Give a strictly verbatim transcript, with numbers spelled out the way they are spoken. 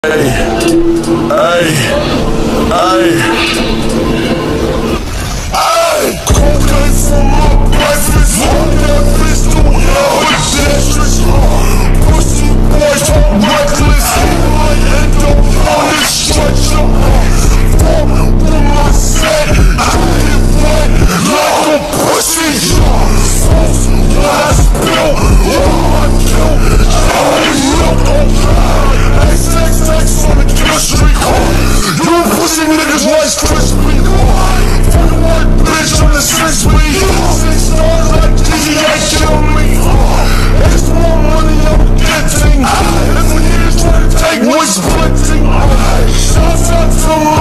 Hey, hey, hey, hey, cocaine for my breakfast, hold that pistol, now it's district, pussy boys talk reckless, I end up on this stretcher, fuck with my set, I get wet like a pussy, sauce, last bill, on my kill, Johnny milk on ground, X X X on the chemistry car, you pussy niggas like crispy, fucking white bitch on the six week, six stars like G T A kill me, it's more money I'm getting, and when you try to take what's splitting, shots out to my